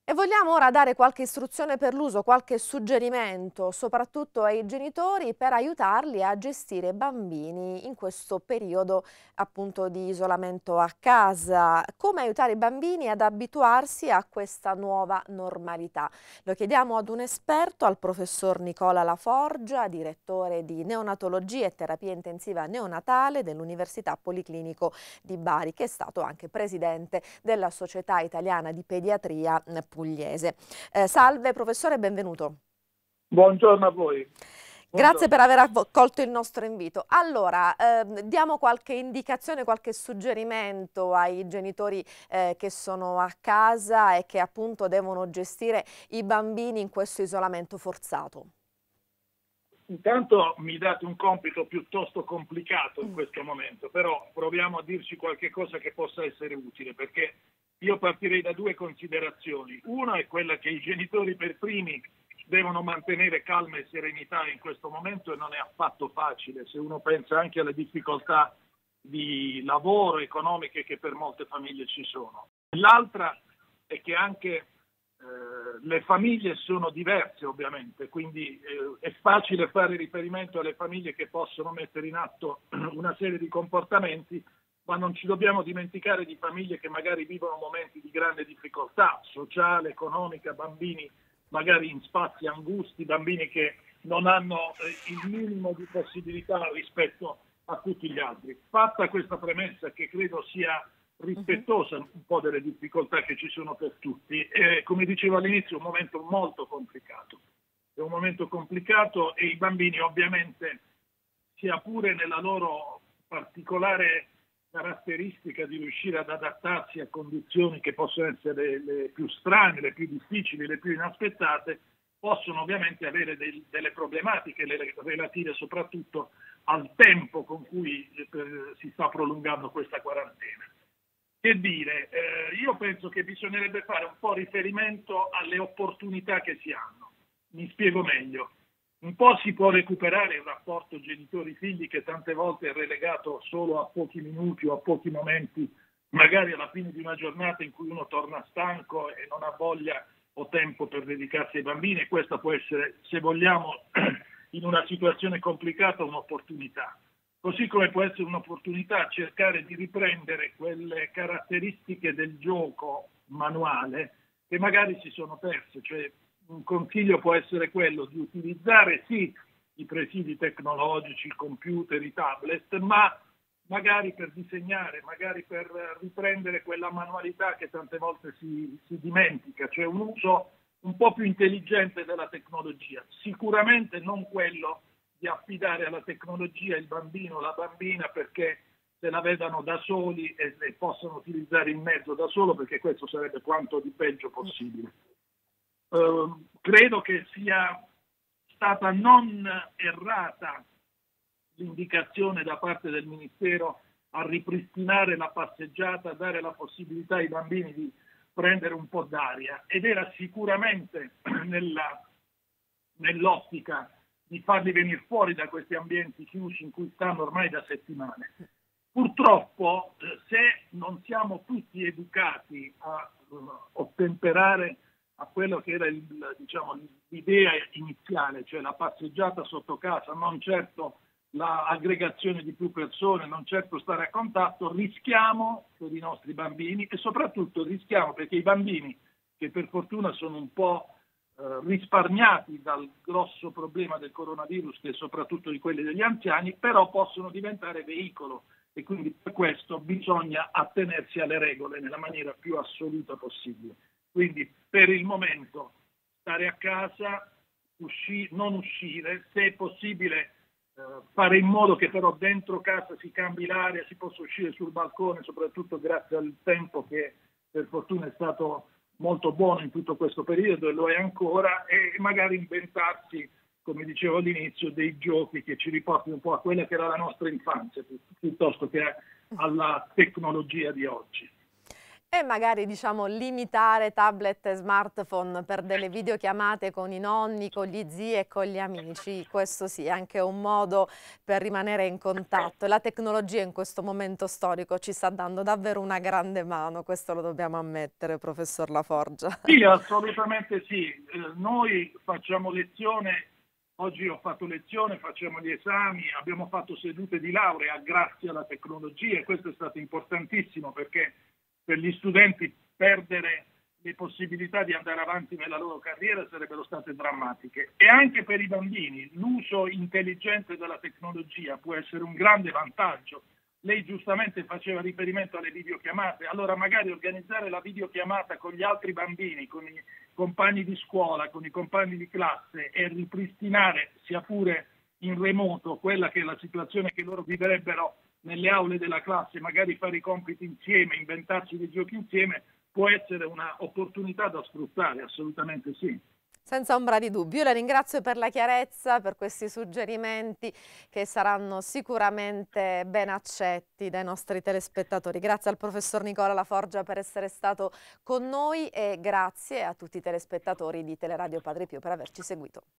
E vogliamo ora dare qualche istruzione per l'uso, qualche suggerimento, soprattutto ai genitori, per aiutarli a gestire i bambini in questo periodo appunto di isolamento a casa. Come aiutare i bambini ad abituarsi a questa nuova normalità? Lo chiediamo ad un esperto, al professor Nicola Laforgia, direttore di neonatologia e terapia intensiva neonatale dell'Università Policlinico di Bari, che è stato anche presidente della Società Italiana di Pediatria pugliese. Salve professore, benvenuto. Buongiorno a voi. Grazie per Buongiorno. aver accolto il nostro invito. Allora, diamo qualche indicazione, qualche suggerimento ai genitori che sono a casa e che appunto devono gestire i bambini in questo isolamento forzato. Intanto mi date un compito piuttosto complicato in questo momento, però proviamo a dirci qualche cosa che possa essere utile, perché io partirei da due considerazioni. Una è quella che i genitori per primi devono mantenere calma e serenità in questo momento, e non è affatto facile se uno pensa anche alle difficoltà di lavoro economiche che per molte famiglie ci sono. L'altra è che anche le famiglie sono diverse ovviamente, quindi è facile fare riferimento alle famiglie che possono mettere in atto una serie di comportamenti, ma non ci dobbiamo dimenticare di famiglie che magari vivono momenti di grande difficoltà sociale, economica, bambini magari in spazi angusti, bambini che non hanno il minimo di possibilità rispetto a tutti gli altri. Fatta questa premessa, che credo sia rispettosa un po' delle difficoltà che ci sono per tutti, come dicevo all'inizio, è un momento molto complicato. È un momento complicato e i bambini ovviamente, sia pure nella loro particolare caratteristica di riuscire ad adattarsi a condizioni che possono essere le più strane, le più difficili, le più inaspettate, possono ovviamente avere delle problematiche relative soprattutto al tempo con cui si sta prolungando questa quarantena. Che dire, io penso che bisognerebbe fare un po' riferimento alle opportunità che si hanno. Mi spiego meglio. Un po' si può recuperare il rapporto genitori-figli, che tante volte è relegato solo a pochi minuti o a pochi momenti, magari alla fine di una giornata in cui uno torna stanco e non ha voglia o tempo per dedicarsi ai bambini, e questa può essere, se vogliamo, in una situazione complicata, un'opportunità. Così come può essere un'opportunità cercare di riprendere quelle caratteristiche del gioco manuale che magari si sono perse. Cioè, un consiglio può essere quello di utilizzare sì i presidi tecnologici, il computer, i tablet, ma magari per disegnare, magari per riprendere quella manualità che tante volte si dimentica, cioè un uso un po' più intelligente della tecnologia. Sicuramente non quello di affidare alla tecnologia il bambino o la bambina perché se la vedano da soli e possono utilizzare il mezzo da solo, perché questo sarebbe quanto di peggio possibile. Credo che sia stata non errata l'indicazione da parte del Ministero a ripristinare la passeggiata, a dare la possibilità ai bambini di prendere un po' d'aria, ed era sicuramente nell'ottica di farli venire fuori da questi ambienti chiusi in cui stanno ormai da settimane. Purtroppo, se non siamo tutti educati a ottemperare a quello che era l'idea iniziale, cioè la passeggiata sotto casa, non certo l'aggregazione di più persone, non certo stare a contatto, rischiamo per i nostri bambini, e soprattutto rischiamo perché i bambini, che per fortuna sono un po' risparmiati dal grosso problema del coronavirus e soprattutto di quelli degli anziani, però possono diventare veicolo, e quindi per questo bisogna attenersi alle regole nella maniera più assoluta possibile. Quindi per il momento stare a casa, non uscire, se è possibile fare in modo che però dentro casa si cambi l'aria, si possa uscire sul balcone, soprattutto grazie al tempo che per fortuna è stato molto buono in tutto questo periodo e lo è ancora, e magari inventarsi, come dicevo all'inizio, dei giochi che ci riportino un po' a quella che era la nostra infanzia piuttosto che alla tecnologia di oggi. E magari diciamo limitare tablet e smartphone per delle videochiamate con i nonni, con gli zii e con gli amici. Questo sì, è anche un modo per rimanere in contatto. E la tecnologia in questo momento storico ci sta dando davvero una grande mano, questo lo dobbiamo ammettere, professor Laforgia. Sì, assolutamente sì. Noi facciamo lezione, oggi ho fatto lezione, facciamo gli esami, abbiamo fatto sedute di laurea grazie alla tecnologia e questo è stato importantissimo perché per gli studenti perdere le possibilità di andare avanti nella loro carriera sarebbero state drammatiche. E anche per i bambini l'uso intelligente della tecnologia può essere un grande vantaggio. Lei giustamente faceva riferimento alle videochiamate, allora magari organizzare la videochiamata con gli altri bambini, con i compagni di scuola, con i compagni di classe e ripristinare, sia pure in remoto, quella che è la situazione che loro vivrebbero nelle aule della classe, magari fare i compiti insieme, inventarsi dei giochi insieme, può essere un'opportunità da sfruttare, assolutamente sì. Senza ombra di dubbio. Io la ringrazio per la chiarezza, per questi suggerimenti che saranno sicuramente ben accetti dai nostri telespettatori. Grazie al professor Nicola Laforgia per essere stato con noi e grazie a tutti i telespettatori di Teleradio Padre Pio per averci seguito.